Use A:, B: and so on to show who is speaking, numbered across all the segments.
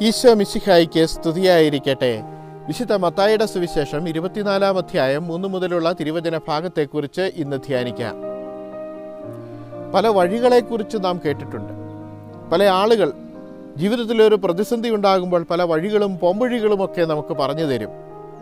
A: ഈശോ മിശിഹായിക്ക് സ്തുതിയായിരിക്കട്ടെ. വിശുദ്ധ മത്തായിയുടെ സുവിശേഷം 24 അധ്യായം 3 മുതലുള്ള തിരുവചന ഭാഗത്തെക്കുറിച്ച് ഇന്ന് ധ്യാനിക്കാം. പല വഴികളെക്കുറിച്ച് നാം കേട്ടിട്ടുണ്ട്. പല ആളുകൾ ജീവിതത്തിലൊരു പ്രതിസന്ധി ഉണ്ടാകുമ്പോൾ പല വഴികളും പോംവഴികളുമൊക്കെ നമുക്ക് പറഞ്ഞു തരും.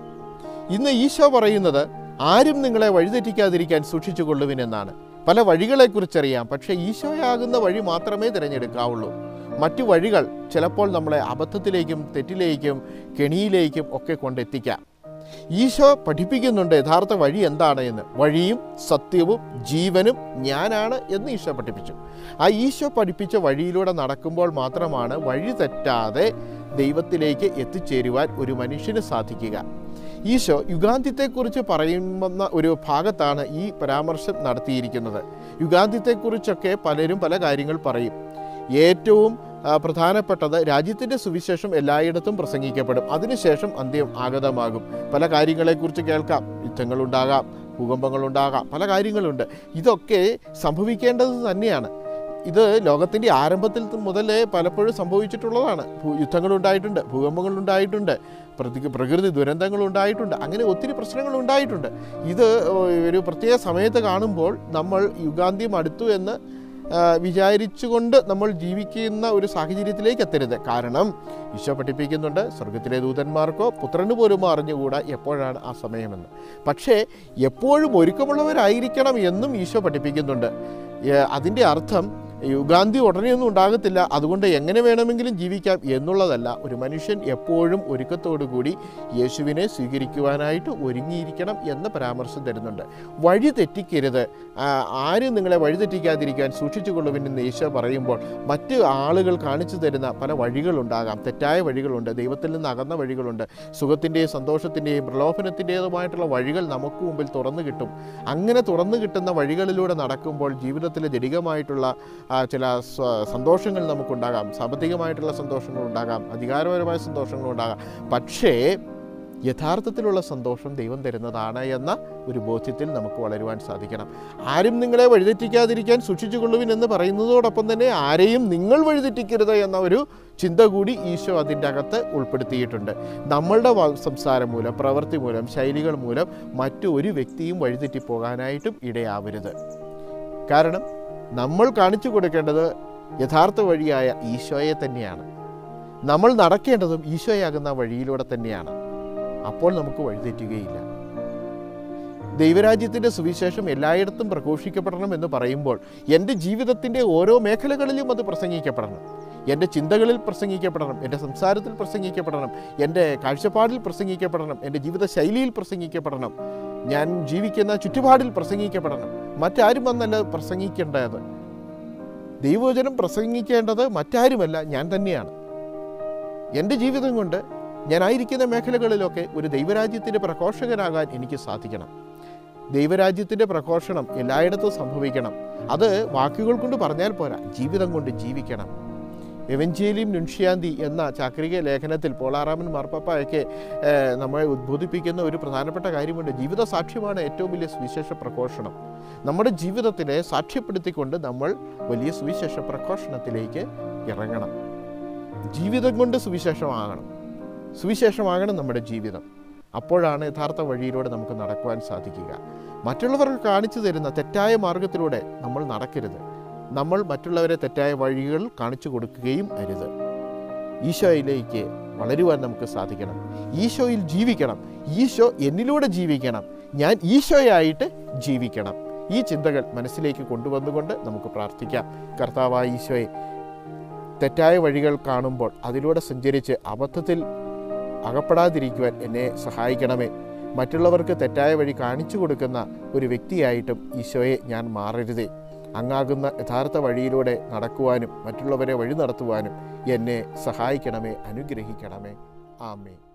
A: ഇന്ന് ഈശോ പറയുന്നത് ആരും നിങ്ങളെ വഴിതെറ്റിക്കാതിരിക്കാൻ സൂക്ഷിച്ചു കൊള്ളുവിനെന്നാണ്. പല വഴികളെക്കുറിച്ചറിയാം, പക്ഷേ ഈശോയാകുന്ന വഴി മാത്രമേ തിരഞ്ഞെടുക്കാവുള്ളൂ. മറ്റു വഴികൾ ചിലപ്പോൾ നമ്മളെ അബദ്ധത്തിലേക്കും തെറ്റിലേക്കും കെണിയിലേക്കും ഒക്കെ കൊണ്ടെത്തിക്കാം. ഈശോ പഠിപ്പിക്കുന്നുണ്ട് യഥാർത്ഥ വഴി എന്താണ് എന്ന്. വഴിയും സത്യവും ജീവനും ഞാനാണ് എന്ന് ഈശോ പഠിപ്പിച്ചു. ആ ഈശോ പഠിപ്പിച്ച വഴിയിലൂടെ നടക്കുമ്പോൾ മാത്രമാണ് വഴി തെറ്റാതെ ദൈവത്തിലേക്ക് എത്തിച്ചേരുവാൻ ഒരു മനുഷ്യന് സാധിക്കുക. ഈശോ യുഗാന്ത്യത്തെക്കുറിച്ച് പറയുന്ന ഒരു ഭാഗത്താണ് ഈ പരാമർശം നടത്തിയിരിക്കുന്നത്. യുഗാന്ത്യത്തെക്കുറിച്ചൊക്കെ പലരും പല കാര്യങ്ങൾ പറയും. ഏറ്റവും പ്രധാനപ്പെട്ടത് രാജ്യത്തിൻ്റെ സുവിശേഷം എല്ലായിടത്തും പ്രസംഗിക്കപ്പെടും. അതിനുശേഷം അന്ത്യം ആഗതമാകും. പല കാര്യങ്ങളെക്കുറിച്ച് കേൾക്കാം. യുദ്ധങ്ങളുണ്ടാകാം, ഭൂകമ്പങ്ങളുണ്ടാകാം, പല കാര്യങ്ങളുണ്ട്. ഇതൊക്കെ സംഭവിക്കേണ്ടത് തന്നെയാണ്. ഇത് ലോകത്തിൻ്റെ ആരംഭത്തിൽ മുതലേ പലപ്പോഴും സംഭവിച്ചിട്ടുള്ളതാണ്. യുദ്ധങ്ങളുണ്ടായിട്ടുണ്ട്, ഭൂകമ്പങ്ങളുണ്ടായിട്ടുണ്ട്, പ്രകൃതി ദുരന്തങ്ങളുണ്ടായിട്ടുണ്ട്, അങ്ങനെ ഒത്തിരി പ്രശ്നങ്ങളുണ്ടായിട്ടുണ്ട്. ഇത് ഒരു പ്രത്യേക സമയത്ത് കാണുമ്പോൾ നമ്മൾ യുഗാന്ത്യം അടുത്തു എന്ന് വിചാരിച്ചുകൊണ്ട് നമ്മൾ ജീവിക്കുന്ന ഒരു സാഹചര്യത്തിലേക്ക് എത്തരുത്. കാരണം ഈശോ പഠിപ്പിക്കുന്നുണ്ട് സ്വർഗത്തിലെ ദൂതന്മാർക്കോ പുത്രന് പോലും അറിഞ്ഞുകൂടാ എപ്പോഴാണ് ആ സമയമെന്ന്. പക്ഷേ എപ്പോഴും ഒരുക്കമുള്ളവരായിരിക്കണം എന്നും ഈശോ പഠിപ്പിക്കുന്നുണ്ട്. അതിൻ്റെ അർത്ഥം യുഗാന്തി ഉടനെയൊന്നും ഉണ്ടാകത്തില്ല, അതുകൊണ്ട് എങ്ങനെ വേണമെങ്കിലും ജീവിക്കാം എന്നുള്ളതല്ല. ഒരു മനുഷ്യൻ എപ്പോഴും ഒരുക്കത്തോടു കൂടി യേശുവിനെ സ്വീകരിക്കുവാനായിട്ട് ഒരുങ്ങിയിരിക്കണം എന്ന പരാമർശം തരുന്നുണ്ട്. വഴി തെറ്റിക്കരുത്, ആരും നിങ്ങളെ വഴിതെറ്റിക്കാതിരിക്കാൻ സൂക്ഷിച്ചുകൊള്ളുവിനെന്ന് ഈശോ പറയുമ്പോൾ മറ്റ് ആളുകൾ കാണിച്ചു തരുന്ന പല വഴികളുണ്ടാകാം. തെറ്റായ വഴികളുണ്ട്, ദൈവത്തിൽ നിന്ന് അകന്ന വഴികളുണ്ട്. സുഖത്തിൻ്റെയും സന്തോഷത്തിൻ്റെയും പ്രലോഭനത്തിൻ്റേതുമായിട്ടുള്ള വഴികൾ നമുക്ക് മുമ്പിൽ തുറന്നു കിട്ടും. അങ്ങനെ തുറന്നു കിട്ടുന്ന വഴികളിലൂടെ നടക്കുമ്പോൾ ജീവിതത്തിലെ ജടികമായിട്ടുള്ള ചില സന്തോഷങ്ങൾ നമുക്കുണ്ടാകാം. സാമ്പത്തികമായിട്ടുള്ള സന്തോഷങ്ങളുണ്ടാകാം, അധികാരപരമായ സന്തോഷങ്ങളുണ്ടാകാം. പക്ഷേ യഥാർത്ഥത്തിലുള്ള സന്തോഷം ദൈവം തരുന്നതാണ് എന്ന ഒരു ബോധ്യത്തിൽ നമുക്ക് വളരുവാൻ സാധിക്കണം. ആരും നിങ്ങളെ വഴിതെറ്റിക്കാതിരിക്കാൻ സൂക്ഷിച്ചുകൊള്ളുവിൻ എന്ന് പറയുന്നതോടൊപ്പം തന്നെ ആരെയും നിങ്ങൾ വഴിതെറ്റിക്കരുത് എന്ന ഒരു ചിന്ത കൂടി ഈശോ അതിൻ്റെ അകത്ത് ഉൾപ്പെടുത്തിയിട്ടുണ്ട്. നമ്മളുടെ സംസാരം മൂലം, പ്രവൃത്തി മൂലം, ശൈലികൾ മൂലം മറ്റൊരു വ്യക്തിയും വഴിതെറ്റിപ്പോകാനായിട്ടും ഇടയാവരുത്. കാരണം നമ്മൾ കാണിച്ചു കൊടുക്കേണ്ടത് യഥാർത്ഥ വഴിയായ ഈശോയെ തന്നെയാണ്. നമ്മൾ നടക്കേണ്ടതും ഈശോയാകുന്ന വഴിയിലൂടെ തന്നെയാണ്. അപ്പോൾ നമുക്ക് വഴിതെറ്റുകയില്ല. ദൈവരാജ്യത്തിൻ്റെ സുവിശേഷം എല്ലായിടത്തും പ്രഘോഷിക്കപ്പെടണം എന്ന് പറയുമ്പോൾ എൻ്റെ ജീവിതത്തിൻ്റെ ഓരോ മേഖലകളിലും അത് പ്രസംഗിക്കപ്പെടണം. എൻ്റെ ചിന്തകളിൽ പ്രസംഗിക്കപ്പെടണം, എൻ്റെ സംസാരത്തിൽ പ്രസംഗിക്കപ്പെടണം, എൻ്റെ കാഴ്ചപ്പാടിൽ പ്രസംഗിക്കപ്പെടണം, എൻ്റെ ജീവിത ശൈലിയിൽ പ്രസംഗിക്കപ്പെടണം, ഞാൻ ജീവിക്കുന്ന ചുറ്റുപാടിൽ പ്രസംഗിക്കപ്പെടണം. മറ്റാരും വന്നല്ല പ്രസംഗിക്കേണ്ടത്. ദൈവവചനം പ്രസംഗിക്കേണ്ടത് മറ്റാരുമല്ല, ഞാൻ തന്നെയാണ്. എൻ്റെ ജീവിതം കൊണ്ട് ഞാനായിരിക്കുന്ന മേഖലകളിലൊക്കെ ഒരു ദൈവരാജ്യത്തിൻ്റെ പ്രഘോഷകനാകാൻ എനിക്ക് സാധിക്കണം. ദൈവരാജ്യത്തിൻ്റെ പ്രഘോഷണം എല്ലായിടത്തും സംഭവിക്കണം. അത് വാക്കുകൾ കൊണ്ട് പറഞ്ഞാൽ പോരാ, ജീവിതം കൊണ്ട് ജീവിക്കണം. എവഞ്ചേലിയം നുൻഷ്യാന്തി എന്ന ചാക്രിക ലേഖനത്തിൽ പോളാറാമൻ മാർപ്പാപ്പയൊക്കെ നമ്മളെ ഉദ്ബോധിപ്പിക്കുന്ന ഒരു പ്രധാനപ്പെട്ട കാര്യമുണ്ട്. ജീവിത സാക്ഷ്യമാണ് ഏറ്റവും വലിയ സുവിശേഷ പ്രഘോഷണം. നമ്മുടെ ജീവിതത്തിനെ സാക്ഷ്യപ്പെടുത്തിക്കൊണ്ട് നമ്മൾ വലിയ സുവിശേഷ പ്രഘോഷണത്തിലേക്ക് ഇറങ്ങണം. ജീവിതം കൊണ്ട് സുവിശേഷമാകണം നമ്മുടെ ജീവിതം. അപ്പോഴാണ് യഥാർത്ഥ വഴിയിലൂടെ നമുക്ക് നടക്കുവാൻ സാധിക്കുക. മറ്റുള്ളവർക്ക് കാണിച്ചു തരുന്ന തെറ്റായ മാർഗത്തിലൂടെ നമ്മൾ നടക്കരുത്. നമ്മൾ മറ്റുള്ളവരെ തെറ്റായ വഴികൾ കാണിച്ചു കൊടുക്കുകയും അരുത്. ഈശോയിലേക്ക് വളരുവാൻ നമുക്ക് സാധിക്കണം. ഈശോയിൽ ജീവിക്കണം. ഈശോ എന്നിലൂടെ ജീവിക്കണം. ഞാൻ ഈശോയായിട്ട് ജീവിക്കണം. ഈ ചിന്തകൾ മനസ്സിലേക്ക് കൊണ്ടുവന്നുകൊണ്ട് നമുക്ക് പ്രാർത്ഥിക്കാം. കർത്താവായ ഈശോയെ, തെറ്റായ വഴികൾ കാണുമ്പോൾ അതിലൂടെ സഞ്ചരിച്ച് അബദ്ധത്തിൽ അകപ്പെടാതിരിക്കുവാൻ എന്നെ സഹായിക്കണമേ. മറ്റുള്ളവർക്ക് തെറ്റായ വഴി കാണിച്ചു കൊടുക്കുന്ന ഒരു വ്യക്തിയായിട്ടും ഈശോയെ ഞാൻ മാറരുതേ. അങ്ങാകുന്ന യഥാർത്ഥ വഴിയിലൂടെ നടക്കുവാനും മറ്റുള്ളവരെ വഴി നടത്തുവാനും എന്നെ സഹായിക്കണമേ, അനുഗ്രഹിക്കണമേ. ആമേൻ.